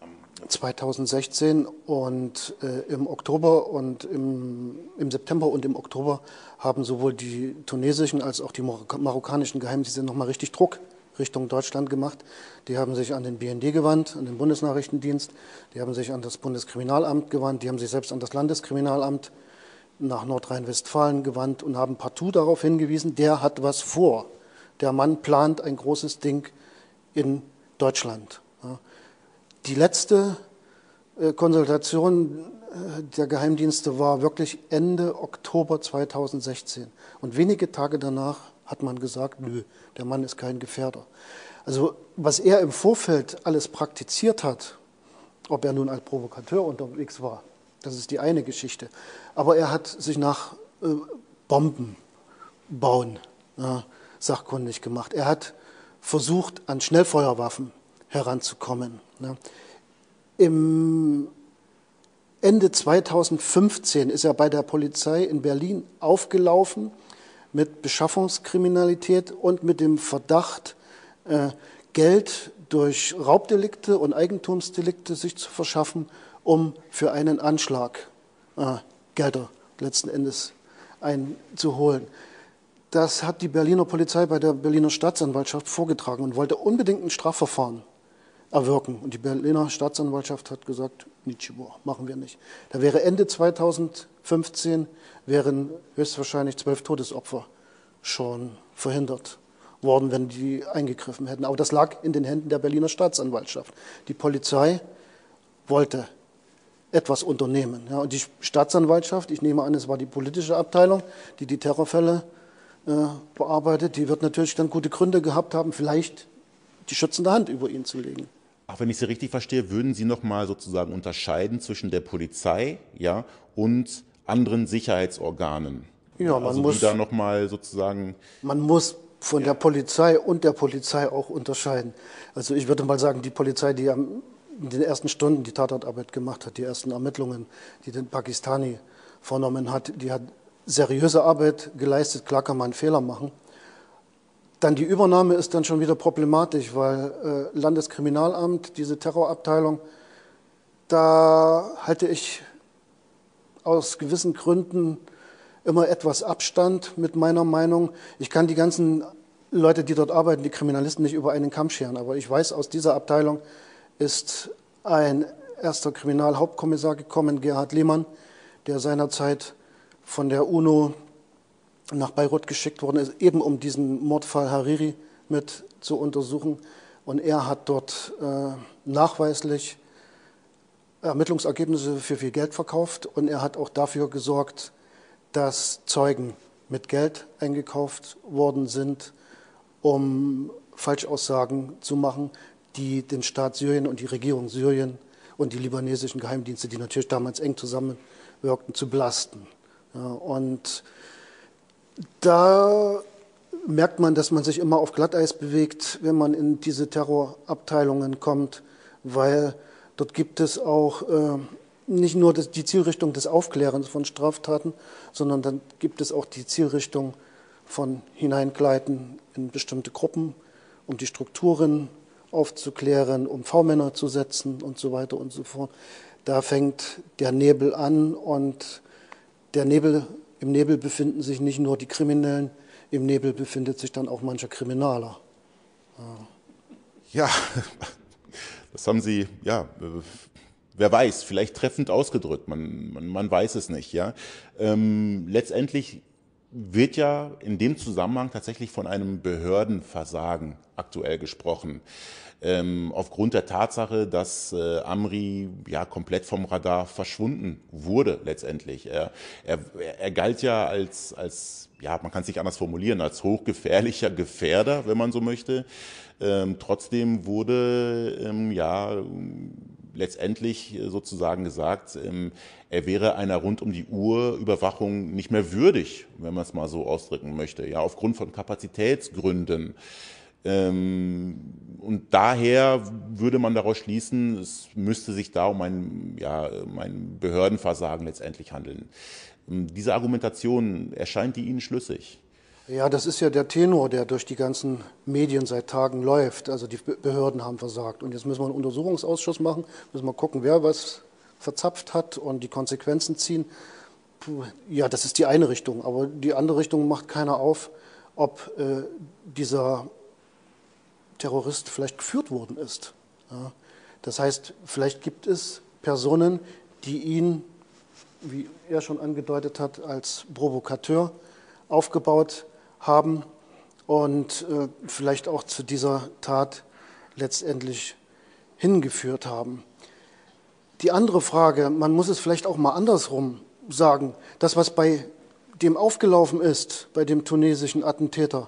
zweitausendsechzehn und äh, im Oktober und im, im September und im Oktober haben sowohl die tunesischen als auch die marokkanischen Geheimdienste nochmal richtig Druck Richtung Deutschland gemacht. Die haben sich an den B N D gewandt, an den Bundesnachrichtendienst, die haben sich an das Bundeskriminalamt gewandt, die haben sich selbst an das Landeskriminalamt nach Nordrhein-Westfalen gewandt und haben partout darauf hingewiesen, der hat was vor. Der Mann plant ein großes Ding in Deutschland. Ja. Die letzte äh, Konsultation äh, der Geheimdienste war wirklich Ende Oktober zweitausendsechzehn. Und wenige Tage danach hat man gesagt, nö, der Mann ist kein Gefährder. Also was er im Vorfeld alles praktiziert hat, ob er nun als Provokateur unterwegs war, das ist die eine Geschichte. Aber er hat sich nach äh, Bomben bauen ja, sachkundig gemacht. Er hat versucht, an Schnellfeuerwaffen heranzukommen. Ja. Im Ende zweitausendfünfzehn ist er bei der Polizei in Berlin aufgelaufen mit Beschaffungskriminalität und mit dem Verdacht, äh, Geld durch Raubdelikte und Eigentumsdelikte sich zu verschaffen, um für einen Anschlag äh, Gelder letzten Endes einzuholen. Das hat die Berliner Polizei bei der Berliner Staatsanwaltschaft vorgetragen und wollte unbedingt ein Strafverfahren erwirken. Und die Berliner Staatsanwaltschaft hat gesagt, Nichibo, machen wir nicht. Da wäre Ende zweitausendfünfzehn wären höchstwahrscheinlich zwölf Todesopfer schon verhindert worden, wenn die eingegriffen hätten. Aber das lag in den Händen der Berliner Staatsanwaltschaft. Die Polizei wollte etwas unternehmen. Ja, und die Staatsanwaltschaft, ich nehme an, es war die politische Abteilung, die die Terrorfälle äh, bearbeitet, die wird natürlich dann gute Gründe gehabt haben, vielleicht die schützende Hand über ihn zu legen. Ach, wenn ich Sie richtig verstehe, würden Sie noch mal sozusagen unterscheiden zwischen der Polizei, ja, und anderen Sicherheitsorganen? Ja, man Also die muss, da noch mal sozusagen. man muss von der Polizei und der Polizei auch unterscheiden. Also ich würde mal sagen, die Polizei, die am, in den ersten Stunden die Tatortarbeit gemacht hat, die ersten Ermittlungen, die den Pakistani vorgenommen hat, die hat seriöse Arbeit geleistet. Klar kann man Fehler machen. Dann die Übernahme ist dann schon wieder problematisch, weil äh, Landeskriminalamt, diese Terrorabteilung, da halte ich aus gewissen Gründen immer etwas Abstand mit meiner Meinung. Ich kann die ganzen Leute, die dort arbeiten, die Kriminalisten, nicht über einen Kamm scheren, aber ich weiß, aus dieser Abteilung ist ein erster Kriminalhauptkommissar gekommen, Gerhard Lehmann, der seinerzeit von der UNO nach Beirut geschickt worden ist, eben um diesen Mordfall Hariri mit zu untersuchen. Und er hat dort äh, nachweislich Ermittlungsergebnisse für viel Geld verkauft und er hat auch dafür gesorgt, dass Zeugen mit Geld eingekauft worden sind, um Falschaussagen zu machen, die den Staat Syrien und die Regierung Syrien und die libanesischen Geheimdienste, die natürlich damals eng zusammenwirkten, zu belasten. Ja, und da merkt man, dass man sich immer auf Glatteis bewegt, wenn man in diese Terrorabteilungen kommt, weil dort gibt es auch äh, nicht nur das, die Zielrichtung des Aufklärens von Straftaten, sondern dann gibt es auch die Zielrichtung von Hineingleiten in bestimmte Gruppen, um die Strukturen aufzuklären, um V-Männer zu setzen und so weiter und so fort. Da fängt der Nebel an und der Nebel, im Nebel befinden sich nicht nur die Kriminellen, im Nebel befindet sich dann auch mancher Kriminaler. Ja, das haben Sie, ja, wer weiß, vielleicht treffend ausgedrückt, man, man, man weiß es nicht. Ja. Ähm, letztendlich wird ja in dem Zusammenhang tatsächlich von einem Behördenversagen aktuell gesprochen. Ähm, aufgrund der Tatsache, dass äh, Amri ja komplett vom Radar verschwunden wurde letztendlich. Er, er, er galt ja als, als, ja, man kann es nicht anders formulieren, als hochgefährlicher Gefährder, wenn man so möchte. Ähm, trotzdem wurde ähm, ja letztendlich sozusagen gesagt, ähm, er wäre einer rund um die Uhr Überwachung nicht mehr würdig, wenn man es mal so ausdrücken möchte, ja, aufgrund von Kapazitätsgründen. Ähm, und daher würde man daraus schließen, es müsste sich da um ein, ja, um ein Behördenversagen letztendlich handeln. Ähm, diese Argumentation, erscheint die Ihnen schlüssig? Ja, das ist ja der Tenor, der durch die ganzen Medien seit Tagen läuft. Also die Behörden haben versagt. Und jetzt müssen wir einen Untersuchungsausschuss machen, müssen wir gucken, wer was verzapft hat und die Konsequenzen ziehen. Puh, ja, das ist die eine Richtung. Aber die andere Richtung macht keiner auf, ob äh, dieser Terrorist vielleicht geführt worden ist. Ja, das heißt, vielleicht gibt es Personen, die ihn, wie er schon angedeutet hat, als Provokateur aufgebaut haben und äh, vielleicht auch zu dieser Tat letztendlich hingeführt haben. Die andere Frage, man muss es vielleicht auch mal andersrum sagen, das, was bei dem aufgelaufen ist, bei dem tunesischen Attentäter,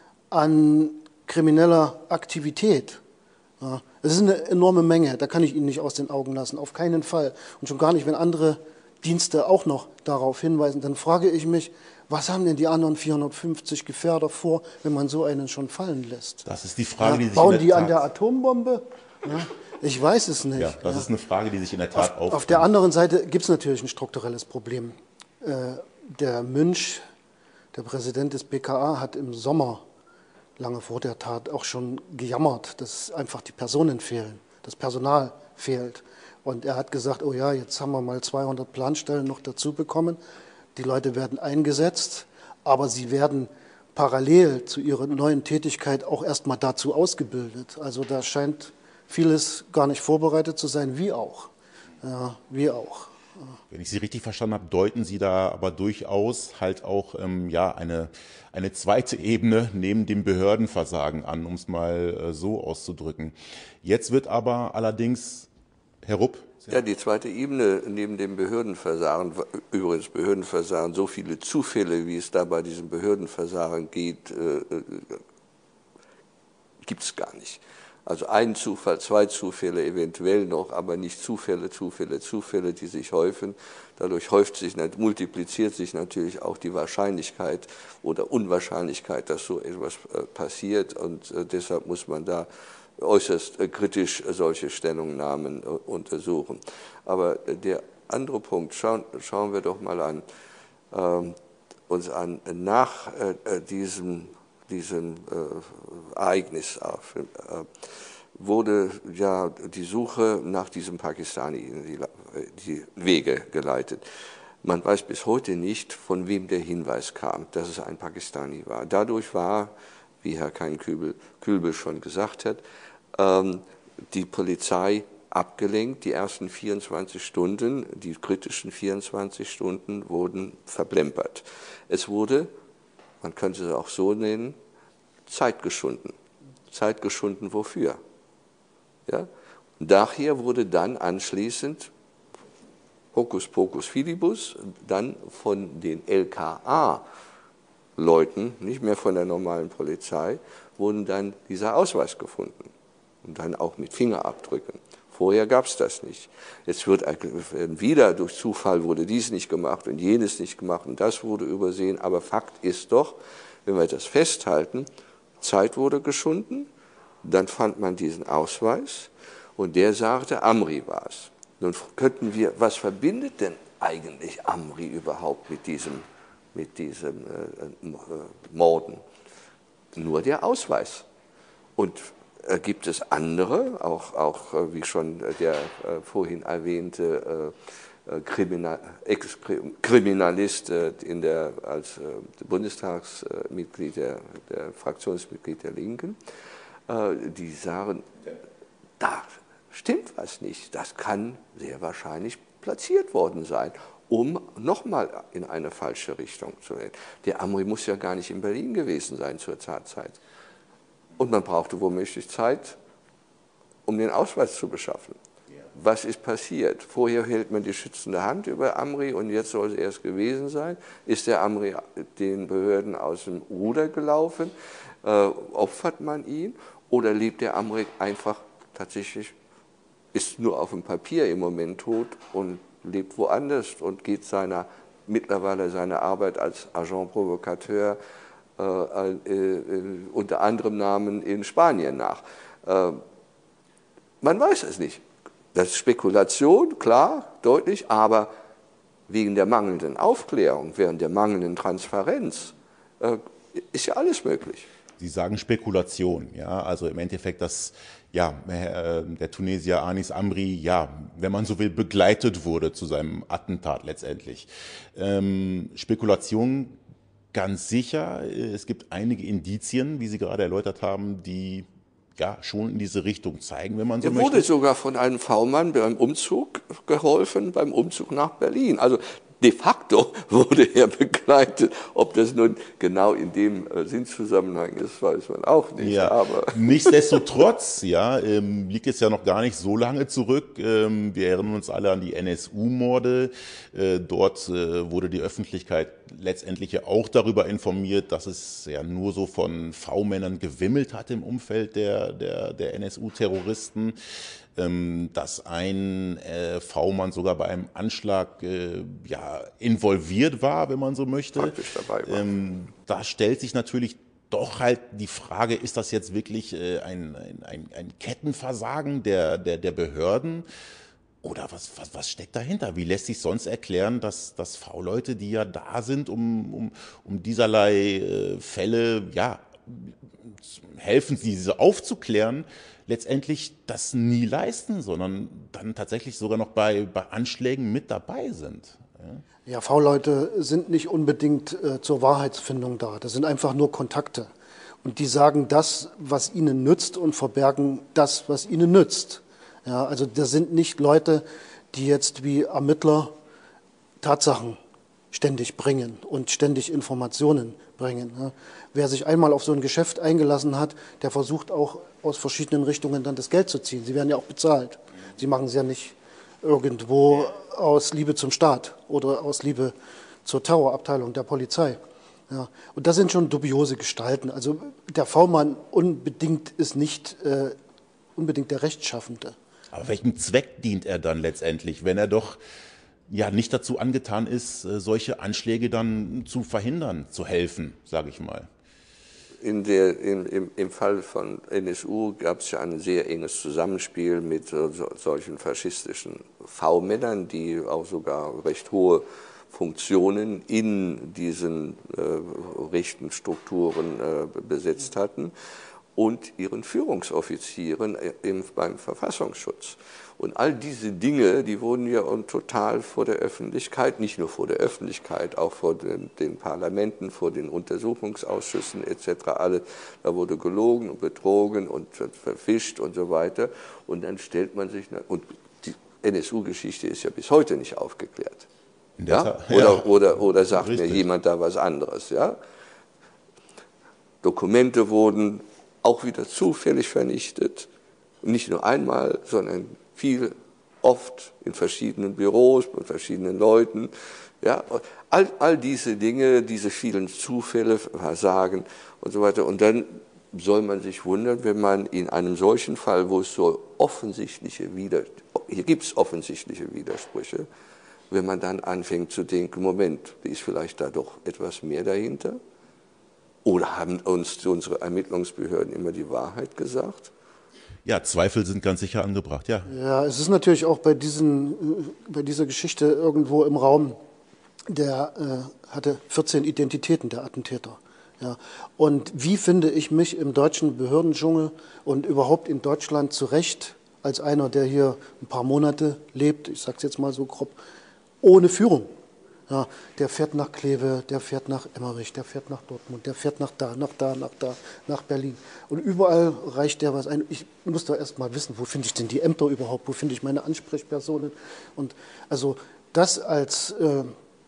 an krimineller Aktivität, ja, das ist eine enorme Menge, da kann ich Ihnen nicht aus den Augen lassen, auf keinen Fall. Und schon gar nicht, wenn andere Dienste auch noch darauf hinweisen, dann frage ich mich, was haben denn die anderen vierhundertfünfzig Gefährder vor, wenn man so einen schon fallen lässt? Das ist die Frage, ja, die sich bauen in der die Tat, an der Atombombe? Ja, ich weiß es nicht. Ja, das ja. ist eine Frage, die sich in der Tat auf, aufbringt. auf der anderen Seite gibt es natürlich ein strukturelles Problem. Äh, der Münch, der Präsident des B K A, hat im Sommer, lange vor der Tat, auch schon gejammert, dass einfach die Personen fehlen, das Personal fehlt. Und er hat gesagt, oh ja, jetzt haben wir mal zweihundert Planstellen noch dazu bekommen. Die Leute werden eingesetzt, aber sie werden parallel zu ihrer neuen Tätigkeit auch erstmal dazu ausgebildet. Also da scheint vieles gar nicht vorbereitet zu sein, wie auch. Ja, wie auch. Wenn ich Sie richtig verstanden habe, deuten Sie da aber durchaus halt auch ähm, ja, eine, eine zweite Ebene neben dem Behördenversagen an, um es mal äh, so auszudrücken. Jetzt wird aber allerdings, Herr Rupp? Ja, die zweite Ebene neben dem Behördenversagen, übrigens Behördenversagen, so viele Zufälle, wie es da bei diesem Behördenversagen geht, äh, gibt es gar nicht. Also ein Zufall, zwei Zufälle eventuell noch, aber nicht Zufälle, Zufälle, Zufälle, die sich häufen. Dadurch häuft sich, multipliziert sich natürlich auch die Wahrscheinlichkeit oder Unwahrscheinlichkeit, dass so etwas passiert. Und deshalb muss man da äußerst kritisch solche Stellungnahmen untersuchen. Aber der andere Punkt, schauen, schauen wir doch mal an, äh, uns an, nach äh, diesem diesem äh, Ereignis auf, äh, wurde ja die Suche nach diesem Pakistani in die, die Wege geleitet. Man weiß bis heute nicht, von wem der Hinweis kam, dass es ein Pakistani war. Dadurch war, wie Herr Kain-Külbel schon gesagt hat, ähm, die Polizei abgelenkt. Die ersten vierundzwanzig Stunden, die kritischen vierundzwanzig Stunden, wurden verplempert. Es wurde, man könnte es auch so nennen, Zeit geschunden. Zeit geschunden wofür? Ja? Daher wurde dann anschließend Hokuspokus Fidibus, dann von den L K A-Leuten, nicht mehr von der normalen Polizei, wurden dann dieser Ausweis gefunden. Und dann auch mit Fingerabdrücken. Vorher gab es das nicht. Jetzt wird wieder durch Zufall wurde dies nicht gemacht und jenes nicht gemacht und das wurde übersehen. Aber Fakt ist doch, wenn wir das festhalten, Zeit wurde geschunden, dann fand man diesen Ausweis und der sagte, Amri war es. Nun könnten wir, was verbindet denn eigentlich Amri überhaupt mit diesem, mit diesem äh, Morden? Nur der Ausweis. Und äh, gibt es andere, auch, auch äh, wie schon der äh, vorhin erwähnte äh, Kriminal, Ex-Kriminalist äh, in der, als äh, Bundestagsmitglied, der, der Fraktionsmitglied der Linken, äh, die sagen, da stimmt was nicht, das kann sehr wahrscheinlich platziert worden sein, um nochmal in eine falsche Richtung zu gehen. Der Amri muss ja gar nicht in Berlin gewesen sein zur Tatzeit. Und man brauchte womöglich Zeit, um den Ausweis zu beschaffen. Was ist passiert? Vorher hält man die schützende Hand über Amri und jetzt soll es erst gewesen sein. Ist der Amri den Behörden aus dem Ruder gelaufen? Äh, opfert man ihn? Oder lebt der Amri einfach tatsächlich, ist nur auf dem Papier im Moment tot und lebt woanders und geht seiner, mittlerweile seiner Arbeit als Agent Provocateur äh, äh, unter anderem Namen in Spanien nach? Äh, man weiß es nicht. Das ist Spekulation, klar, deutlich, aber wegen der mangelnden Aufklärung, während der mangelnden Transparenz, äh, ist ja alles möglich. Sie sagen Spekulation, ja, also im Endeffekt, dass ja, der Tunesier Anis Amri, ja, wenn man so will, begleitet wurde zu seinem Attentat letztendlich. Ähm, Spekulation ganz sicher, es gibt einige Indizien, wie Sie gerade erläutert haben, die ja, schon in diese Richtung zeigen, wenn man so möchte. möchte. Er wurde sogar von einem V-Mann beim Umzug geholfen, beim Umzug nach Berlin. Also de facto wurde er begleitet. Ob das nun genau in dem äh, Sinnzusammenhang ist, weiß man auch nicht. Ja, aber nichtsdestotrotz, ja, ähm, liegt es ja noch gar nicht so lange zurück. Ähm, wir erinnern uns alle an die N S U-Morde. Äh, dort äh, wurde die Öffentlichkeit letztendlich ja auch darüber informiert, dass es ja nur so von V-Männern gewimmelt hat im Umfeld der, der, der N S U-Terroristen. Ähm, dass ein äh, V-Mann sogar bei einem Anschlag äh, ja, involviert war, wenn man so möchte. Praktisch dabei war. Ähm, da stellt sich natürlich doch halt die Frage, ist das jetzt wirklich äh, ein, ein, ein Kettenversagen der, der, der Behörden? Oder was, was, was steckt dahinter? Wie lässt sich sonst erklären, dass, dass V-Leute, die ja da sind, um, um, um dieserlei äh, Fälle, ja, helfen, diese aufzuklären, letztendlich das nie leisten, sondern dann tatsächlich sogar noch bei, bei Anschlägen mit dabei sind. Ja, ja, V-Leute sind nicht unbedingt äh, zur Wahrheitsfindung da. Das sind einfach nur Kontakte. Und die sagen das, was ihnen nützt und verbergen das, was ihnen nützt. Ja, also das sind nicht Leute, die jetzt wie Ermittler Tatsachen ständig bringen und ständig Informationen bringen. Ja. Wer sich einmal auf so ein Geschäft eingelassen hat, der versucht auch aus verschiedenen Richtungen dann das Geld zu ziehen. Sie werden ja auch bezahlt. Sie machen es ja nicht irgendwo aus Liebe zum Staat oder aus Liebe zur Terrorabteilung der Polizei. Ja. Und das sind schon dubiose Gestalten. Also der V-Mann unbedingt ist nicht äh, unbedingt der Rechtschaffende. Aber welchem Zweck dient er dann letztendlich, wenn er doch ja nicht dazu angetan ist, solche Anschläge dann zu verhindern, zu helfen, sage ich mal? In der, im, im, Im Fall von N S U gab es ja ein sehr enges Zusammenspiel mit so, solchen faschistischen V-Männern, die auch sogar recht hohe Funktionen in diesen äh, rechten Strukturen äh, besetzt hatten, und ihren Führungsoffizieren im, beim Verfassungsschutz. Und all diese Dinge, die wurden ja total vor der Öffentlichkeit, nicht nur vor der Öffentlichkeit, auch vor den, den Parlamenten, vor den Untersuchungsausschüssen et cetera. Alle, da wurde gelogen und betrogen und verfischt und so weiter. Und dann stellt man sich, und die N S U-Geschichte ist ja bis heute nicht aufgeklärt. Ja? Oder, ja. oder, oder sagt Richtig. mir jemand da was anderes. Ja? Dokumente wurden auch wieder zufällig vernichtet. Nicht nur einmal, sondern viel, oft in verschiedenen Büros, mit verschiedenen Leuten. Ja, all, all diese Dinge, diese vielen Zufälle, Versagen und so weiter. Und dann soll man sich wundern, wenn man in einem solchen Fall, wo es so offensichtliche Widersprüche, hier gibt es offensichtliche Widersprüche, wenn man dann anfängt zu denken, Moment, ist vielleicht da doch etwas mehr dahinter? Oder haben uns unsere Ermittlungsbehörden immer die Wahrheit gesagt? Ja, Zweifel sind ganz sicher angebracht, ja. Ja, es ist natürlich auch bei, diesen, bei dieser Geschichte irgendwo im Raum, der äh, hatte vierzehn Identitäten, der Attentäter. Ja. Und wie finde ich mich im deutschen Behördendschungel und überhaupt in Deutschland zurecht, als einer, der hier ein paar Monate lebt, ich sage es jetzt mal so grob, ohne Führung? Ja, der fährt nach Kleve, der fährt nach Emmerich, der fährt nach Dortmund, der fährt nach da, nach da, nach da, nach Berlin. Und überall reicht der was ein. Ich muss da erst mal wissen, wo finde ich denn die Ämter überhaupt, wo finde ich meine Ansprechpersonen. Und also das als äh,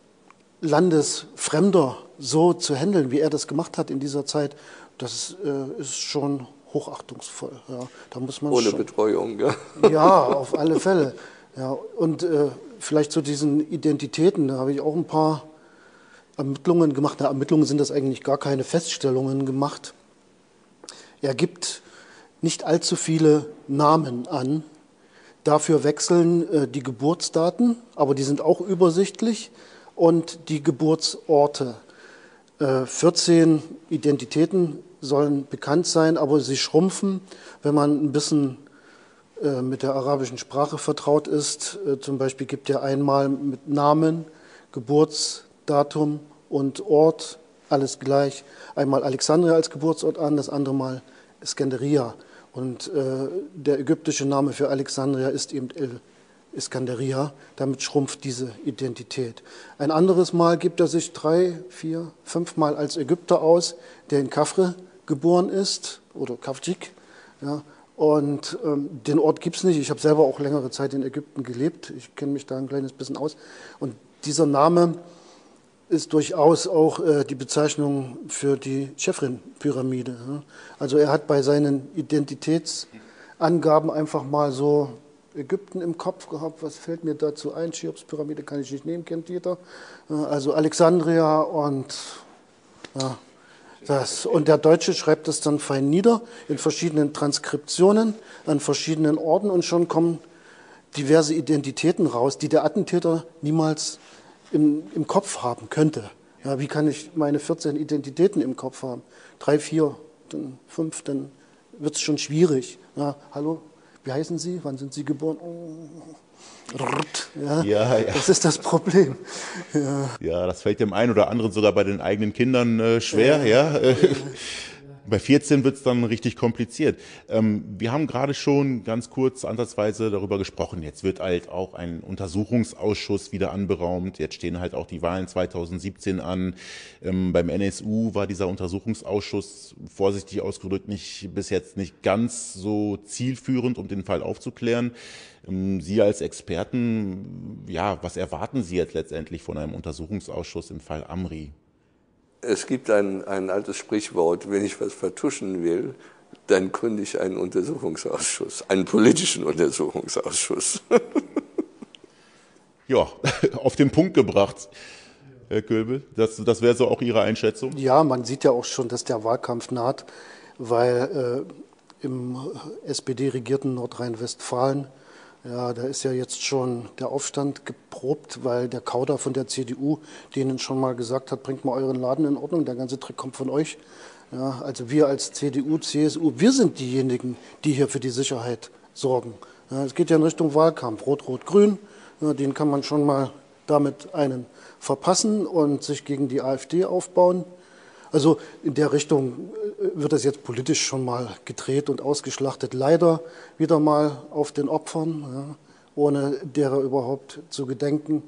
Landesfremder so zu handeln, wie er das gemacht hat in dieser Zeit, das äh, ist schon hochachtungsvoll. Ja, da muss man Ohne schon, Betreuung, ja. Ja, auf alle Fälle. Ja, und äh, vielleicht zu diesen Identitäten, da habe ich auch ein paar Ermittlungen gemacht. Na, Ermittlungen sind das eigentlich gar keine Feststellungen gemacht. Er gibt nicht allzu viele Namen an. Dafür wechseln äh, die Geburtsdaten, aber die sind auch übersichtlich, und die Geburtsorte. Äh, vierzehn Identitäten sollen bekannt sein, aber sie schrumpfen, wenn man ein bisschen mit der arabischen Sprache vertraut ist. Zum Beispiel gibt er einmal mit Namen, Geburtsdatum und Ort alles gleich. Einmal Alexandria als Geburtsort an, das andere Mal Iskanderia. Und äh, der ägyptische Name für Alexandria ist eben El Iskanderia. Damit schrumpft diese Identität. Ein anderes Mal gibt er sich drei, vier, fünf Mal als Ägypter aus, der in Kafre geboren ist, oder Kafjik, ja. Und ähm, den Ort gibt es nicht. Ich habe selber auch längere Zeit in Ägypten gelebt. Ich kenne mich da ein kleines bisschen aus. Und dieser Name ist durchaus auch äh, die Bezeichnung für die Chefrin-Pyramide. Ja. Also er hat bei seinen Identitätsangaben einfach mal so Ägypten im Kopf gehabt. Was fällt mir dazu ein? Cheops-Pyramide kann ich nicht nehmen, kennt jeder. Äh, also Alexandria und... Ja, Das. Und der Deutsche schreibt das dann fein nieder in verschiedenen Transkriptionen an verschiedenen Orten, und schon kommen diverse Identitäten raus, die der Attentäter niemals im, im Kopf haben könnte. Ja, wie kann ich meine vierzehn Identitäten im Kopf haben? Drei, vier, dann fünf, dann wird es schon schwierig. Ja, hallo, wie heißen Sie? Wann sind Sie geboren? Ja, ja, ja. Das ist das Problem. Ja. ja, das fällt dem einen oder anderen sogar bei den eigenen Kindern äh, schwer. Ja. ja. Bei vierzehn wird es dann richtig kompliziert. Ähm, wir haben gerade schon ganz kurz ansatzweise darüber gesprochen. Jetzt wird halt auch ein Untersuchungsausschuss wieder anberaumt. Jetzt stehen halt auch die Wahlen zweitausendsiebzehn an. Ähm, beim N S U war dieser Untersuchungsausschuss, vorsichtig ausgedrückt, nicht, bis jetzt nicht ganz so zielführend, um den Fall aufzuklären. Ähm, Sie als Experten, ja, was erwarten Sie jetzt letztendlich von einem Untersuchungsausschuss im Fall Amri? Es gibt ein, ein altes Sprichwort: Wenn ich was vertuschen will, dann gründe ich einen Untersuchungsausschuss, einen politischen Untersuchungsausschuss. Ja, auf den Punkt gebracht, Herr Kölbel. Das, das wäre so auch Ihre Einschätzung? Ja, man sieht ja auch schon, dass der Wahlkampf naht, weil äh, im S P D-regierten Nordrhein-Westfalen. Ja, da ist ja jetzt schon der Aufstand geprobt, weil der Kauder von der C D U denen schon mal gesagt hat, bringt mal euren Laden in Ordnung, der ganze Trick kommt von euch. Ja, also wir als C D U, C S U, wir sind diejenigen, die hier für die Sicherheit sorgen. Ja, es geht ja in Richtung Wahlkampf, Rot-Rot-Grün, ja, den kann man schon mal damit einen verpassen und sich gegen die AfD aufbauen. Also in der Richtung wird das jetzt politisch schon mal gedreht und ausgeschlachtet. Leider wieder mal auf den Opfern, ja, ohne derer überhaupt zu gedenken.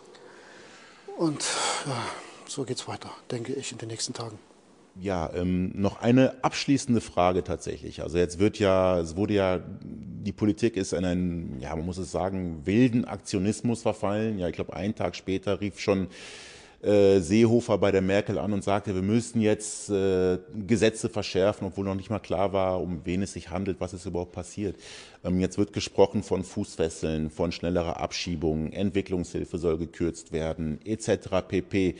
Und ja, so geht es weiter, denke ich, in den nächsten Tagen. Ja, ähm, noch eine abschließende Frage tatsächlich. Also jetzt wird ja, es wurde ja, die Politik ist in einen, ja, man muss es sagen, wilden Aktionismus verfallen. Ja, ich glaube, einen Tag später rief schon äh, Seehofer bei der Merkel an und sagte, wir müssten jetzt äh, Gesetze verschärfen, obwohl noch nicht mal klar war, um wen es sich handelt, was ist überhaupt passiert. Ähm, jetzt wird gesprochen von Fußfesseln, von schnellerer Abschiebung, Entwicklungshilfe soll gekürzt werden, et cetera pp.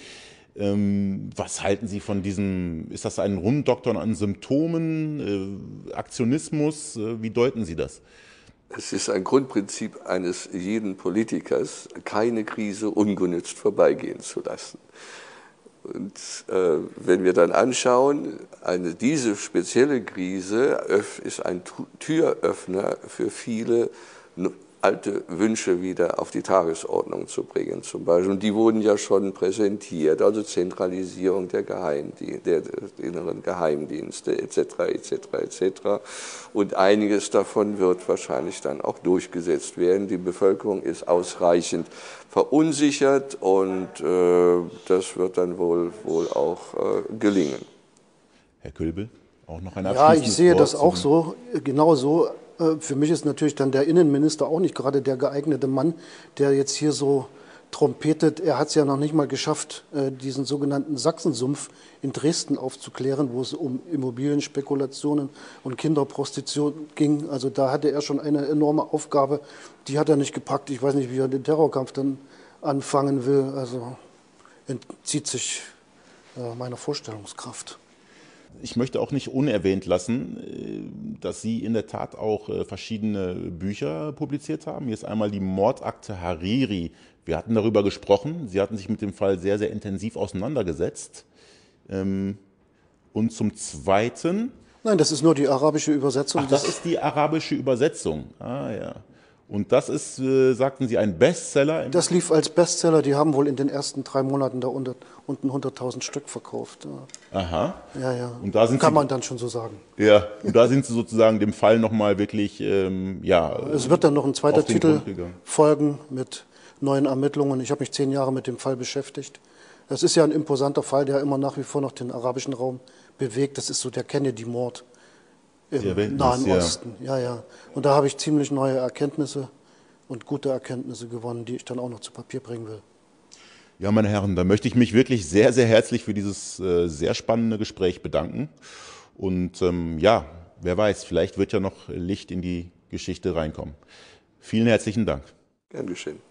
Ähm, was halten Sie von diesem, ist das ein Rumdoktern an Symptomen, äh, Aktionismus, äh, wie deuten Sie das? Es ist ein Grundprinzip eines jeden Politikers, keine Krise ungenützt vorbeigehen zu lassen. Und äh, wenn wir dann anschauen, eine, diese spezielle Krise öff, ist ein Türöffner für viele alte Wünsche wieder auf die Tagesordnung zu bringen, zum Beispiel. Und die wurden ja schon präsentiert, also Zentralisierung der, Geheimdien der, der inneren Geheimdienste et cetera et cetera et cetera. Und einiges davon wird wahrscheinlich dann auch durchgesetzt werden. Die Bevölkerung ist ausreichend verunsichert und äh, das wird dann wohl, wohl auch äh, gelingen. Herr Külbel, auch noch ein abschließendes Ja, ich sehe Wort das auch so, genau so. Für mich ist natürlich dann der Innenminister auch nicht gerade der geeignete Mann, der jetzt hier so trompetet. Er hat es ja noch nicht mal geschafft, diesen sogenannten Sachsensumpf in Dresden aufzuklären, wo es um Immobilienspekulationen und Kinderprostitution ging. Also da hatte er schon eine enorme Aufgabe, die hat er nicht gepackt. Ich weiß nicht, wie er den Terrorkampf dann anfangen will. Also entzieht sich meiner Vorstellungskraft. Ich möchte auch nicht unerwähnt lassen, dass Sie in der Tat auch verschiedene Bücher publiziert haben. Hier ist einmal die Mordakte Hariri. Wir hatten darüber gesprochen. Sie hatten sich mit dem Fall sehr, sehr intensiv auseinandergesetzt. Und zum Zweiten... Nein, das ist nur die arabische Übersetzung. Ach, das ist die arabische Übersetzung. Ah ja. Und das ist, äh, sagten Sie, ein Bestseller? Das lief als Bestseller. Die haben wohl in den ersten drei Monaten da unten hunderttausend Stück verkauft. Aha. Ja, ja. Und da sind Kann Sie, man dann schon so sagen. Ja, und da sind Sie sozusagen dem Fall nochmal wirklich, ähm, ja. Es wird dann noch ein zweiter Titel folgen mit neuen Ermittlungen. Ich habe mich zehn Jahre mit dem Fall beschäftigt. Das ist ja ein imposanter Fall, der immer nach wie vor noch den arabischen Raum bewegt. Das ist so der Kennedy-Mord im Nahen Osten. Ja, ja. Und da habe ich ziemlich neue Erkenntnisse und gute Erkenntnisse gewonnen, die ich dann auch noch zu Papier bringen will. Ja, meine Herren, da möchte ich mich wirklich sehr, sehr herzlich für dieses äh, sehr spannende Gespräch bedanken. Und ähm, ja, wer weiß, vielleicht wird ja noch Licht in die Geschichte reinkommen. Vielen herzlichen Dank. Gern geschehen.